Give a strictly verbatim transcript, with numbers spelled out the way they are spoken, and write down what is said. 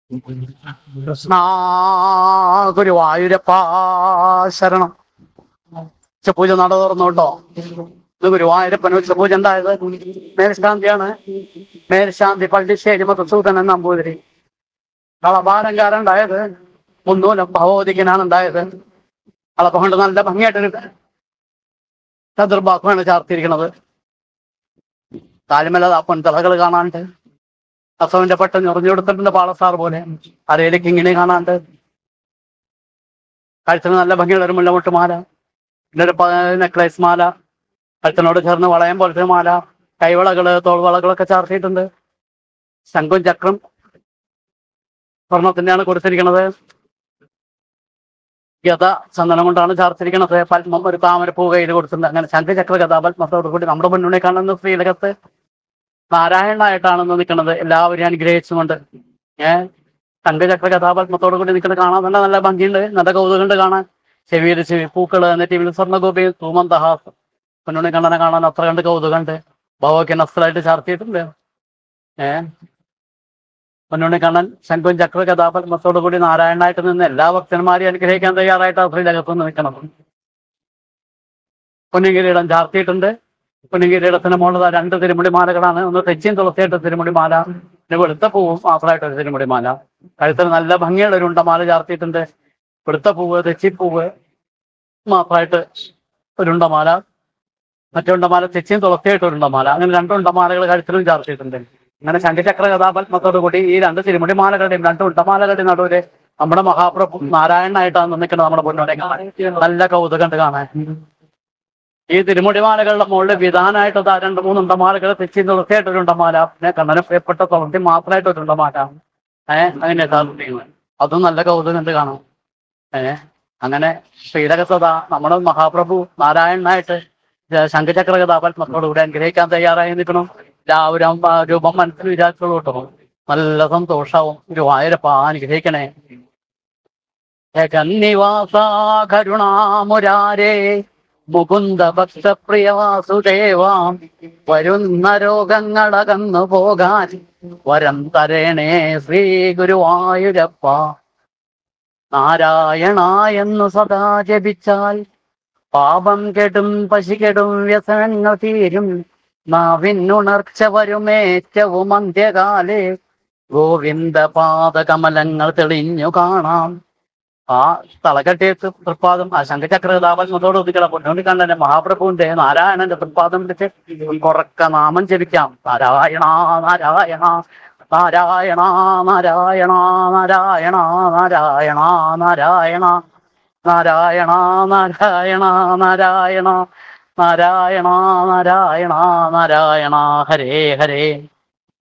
കൃഷ്ണ ഗുരുവായൂരപ്പാ ശരണം. ഉച്ചപൂജ നട തുറന്നു കേട്ടോ. ഇത് ഗുരുവായൂരപ്പൻ ഉച്ചപൂജ ഉണ്ടായത് മേൽശാന്തിയാണ്. മേൽശാന്തി പള്ളിശ്ശേരി മധുസൂദനൻ നമ്പൂതിരി. കളഭാരംകാരൻ ഉണ്ടായത് മുന്നൂലം ഭഗവതിക്കനാണ് ഉണ്ടായത്. കളപ്പം കൊണ്ട് നല്ല ഭംഗിയായിട്ടൊരു ചതുർബാഹുവാണ് ചാർത്തിയിരിക്കുന്നത്. താലിമല പൊൻതളകൾ കാണാണ്ട്, അസവിന്റെ പട്ടം ഞൊറിഞ്ഞു കൊടുത്തിട്ടുണ്ട് പാളസാർ പോലെ. അരയിലേക്ക് ഇങ്ങനെ കാണാണ്ട്, കഴുത്തിന് നല്ല ഭംഗിയുള്ള ഒരു മുല്ലമുട്ട് മാല, പിന്നെ ഒരു നെക്ലേസ് മാല, കഴുത്തിനോട് ചേർന്ന് വളയം പോലത്തെ മാല, കൈവളകള് തോൾവളകളൊക്കെ ചാർത്തിയിട്ടുണ്ട്. ശംഖും ചക്രം സ്വർണത്തിന്റെയാണ് കൊടുത്തിരിക്കുന്നത്. ഗത ചന്ദനം കൊണ്ടാണ് ചാർത്തിരിക്കുന്നത്. പത്മം ഒരു താമരപ്പൂ കയ്യിൽ കൊടുത്തിട്ടുണ്ട്. അങ്ങനെ ശംഖചക്ര ഗത പത്മത്തോടു കൂടി നമ്മുടെ മുന്നണി കാണുന്ന ശ്രീലകത്ത് നാരായണനായിട്ടാണെന്ന് നിൽക്കുന്നത്, എല്ലാവരെയും അനുഗ്രഹിച്ചുകൊണ്ട്. ഏഹ് ശംഖചക്ര കഥാപത്മത്തോടു കൂടി നിൽക്കുന്നത് കാണാൻ നല്ല നല്ല ഭംഗിയുണ്ട്, നല്ല കൗതുകമുണ്ട് കാണാൻ. ചെവിയിൽ ചെവി പൂക്കള്, നെറ്റിയിൽ സ്വർണ്ണഗോപി, തൂമന്തഹാസം. മുന്നണി കണ്ണനെ കാണാൻ അത്ര കണ്ട് കൗതുകമുണ്ട്. ഭവയ്ക്ക് നസ്തലായിട്ട് ചാർത്തിയിട്ടുണ്ട്. ഏഹ് പൊന്നുണ്ണി കണ്ണൻ ശംഖും ചക്ര കഥാപത്മത്തോടു കൂടി നാരായണനായിട്ട് നിന്ന് എല്ലാ ഭക്തന്മാരെയും അനുഗ്രഹിക്കാൻ തയ്യാറായിട്ടാണ് ശ്രീലകത്ത് നിൽക്കണം. പൊന്നിങ്കിരീടം ചാർത്തിയിട്ടുണ്ട്. പൊന്നിങ്കിരീടത്തിന് മുകളിൽ രണ്ട് തിരുമുടിമാലകളാണ്. ഒന്ന് തെച്ചിയും തുളസിയായിട്ട് തിരുമുടിമാല, പിന്നെ വെളുത്ത പൂവും മാത്രമായിട്ടൊരു തിരുമുടിമാല. കഴുത്തിന് നല്ല ഭംഗിയുള്ള ഒരു ഉണ്ടമാല ചാർത്തിയിട്ടുണ്ട്. വെളുത്ത പൂവ്, തെച്ചിപ്പൂവ് മാത്രമായിട്ട് ഒരു ഉണ്ടമാല, മറ്റേ ഉണ്ടമാല തെച്ചിയും തുളസിയായിട്ട് ഒരു ഉണ്ടമാല. അങ്ങനെ രണ്ട് ഉണ്ടമാലകൾ കഴുത്തിലും ചാർത്തിയിട്ടുണ്ട്. അങ്ങനെ ശംഖചക്ര കഥാപത്മത്തോടു കൂടി ഈ രണ്ട് തിരുമുടിമാലകളുടെയും രണ്ട് ഉണ്ടമാലകളുടെയും നടുവില് നമ്മുടെ മഹാപ്രഭു നാരായണനായിട്ടാണ് നിൽക്കുന്നത്. നമ്മുടെ പൊന്നോടെ നല്ല കൗതുകണ്ട് കാണാൻ. ഈ തിരുമുടിമാലകളുടെ മുകളിൽ വിധാനമായിട്ട് രണ്ട് മൂന്ന് ഉണ്ടമാലകൾ തെച്ചി തുളസിയായിട്ടൊരു ഉണ്ടമാല, പിന്നെ കണ്ണന് പ്രിയപ്പെട്ട തുളസി മാത്രമായിട്ടൊരു ഉണ്ടമാല. ഏഹ് അങ്ങനെ ചാർത്തിക്കുന്നത് അതും നല്ല കൗതുകണ്ട് കാണാം. ഏഹ് അങ്ങനെ ശ്രീലകത്തത നമ്മുടെ മഹാപ്രഭു നാരായണനായിട്ട് ശംഖചക്ര കഥാപത്മത്തോടുകൂടി അനുഗ്രഹിക്കാൻ തയ്യാറായി നിൽക്കണം. എല്ലാവരും രൂപം മനസ്സിൽ വിചാരിച്ചോളൂ കേട്ടോ. നല്ല സന്തോഷവും. ഗുരുവായൂരപ്പാ അനുഗ്രഹിക്കണേ. ജഗന്നിവാസ കരുണാമുരാരേ മുകുന്ദ ഭക്തപ്രിയ വാസുദേവാം, വരുന്ന രോഗങ്ങളകന്നു പോകാൻ വരം തരണേ ശ്രീ ഗുരുവായൂരപ്പ. നാരായണ എന്ന് സദാ ജപിച്ചാൽ പാപം കെടും, പശി കെടും, വ്യസനങ്ങൾ തീരും, നാവിനുണർച്ച വരുമേറ്റവും അന്ത്യകാലേ ഗോവിന്ദ പാദകമലങ്ങൾ തെളിഞ്ഞു കാണാം. ആ തളകെട്ടിയിട്ട് തൃപ്പാദം ആ ശംഖചക്ര കഥാപത്മത്തോട് ഒതുക്കല പൊന്നോണ്ടി കണ്ണന്റെ മഹാപ്രഭുവിന്റെ നാരായണന്റെ തൃപ്പാദം പിടിച്ച് കുറക്ക നാമം ജപിക്കാം. നാരായണ നാരായണ നാരായണ നാരായണ നാരായണ നാരായണ നാരായണ നാരായണ നാരായണ നാരായണ നാരായണ നാരായണ നാരായണ ഹരേ ഹരേ.